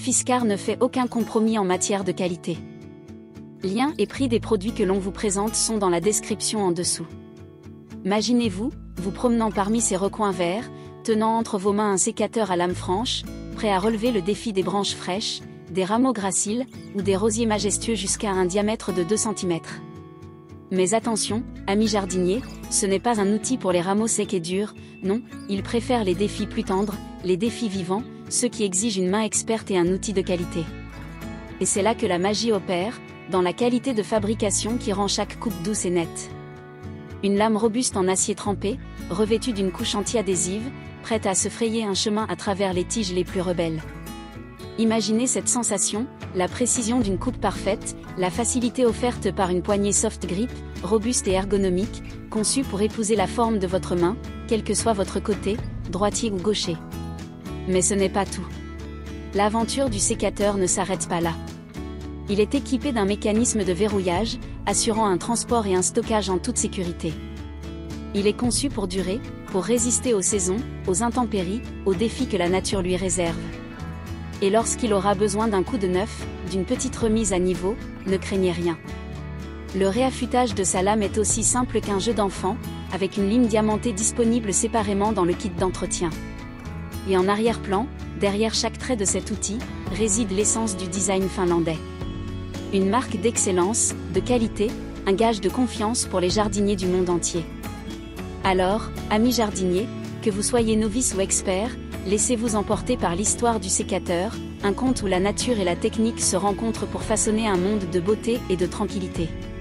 Fiskars ne fait aucun compromis en matière de qualité. Liens et prix des produits que l'on vous présente sont dans la description en dessous. Imaginez-vous, vous promenant parmi ces recoins verts, tenant entre vos mains un sécateur à lame franche, prêt à relever le défi des branches fraîches, des rameaux graciles, ou des rosiers majestueux jusqu'à un diamètre de 2 cm. Mais attention, amis jardiniers, ce n'est pas un outil pour les rameaux secs et durs, non, il préfère les défis plus tendres, les défis vivants, ceux qui exigent une main experte et un outil de qualité. Et c'est là que la magie opère, dans la qualité de fabrication qui rend chaque coupe douce et nette. Une lame robuste en acier trempé, revêtue d'une couche anti-adhésive, prête à se frayer un chemin à travers les tiges les plus rebelles. Imaginez cette sensation, la précision d'une coupe parfaite, la facilité offerte par une poignée soft grip, robuste et ergonomique, conçue pour épouser la forme de votre main, quel que soit votre côté, droitier ou gaucher. Mais ce n'est pas tout. L'aventure du sécateur ne s'arrête pas là. Il est équipé d'un mécanisme de verrouillage, assurant un transport et un stockage en toute sécurité. Il est conçu pour durer, pour résister aux saisons, aux intempéries, aux défis que la nature lui réserve. Et lorsqu'il aura besoin d'un coup de neuf, d'une petite remise à niveau, ne craignez rien. Le réaffûtage de sa lame est aussi simple qu'un jeu d'enfant, avec une lime diamantée disponible séparément dans le kit d'entretien. Et en arrière-plan, derrière chaque trait de cet outil, réside l'essence du design finlandais. Une marque d'excellence, de qualité, un gage de confiance pour les jardiniers du monde entier. Alors, amis jardiniers, que vous soyez novice ou expert, laissez-vous emporter par l'histoire du sécateur, un conte où la nature et la technique se rencontrent pour façonner un monde de beauté et de tranquillité.